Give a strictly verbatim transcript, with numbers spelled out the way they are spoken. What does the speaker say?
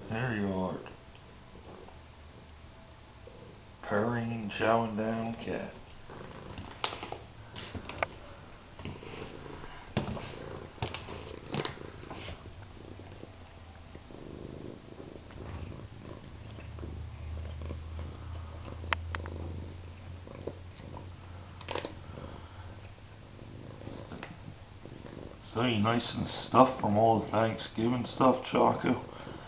There you are. Purring and chowing down cat. So you nice and stuffed from all the Thanksgiving stuff, Choco?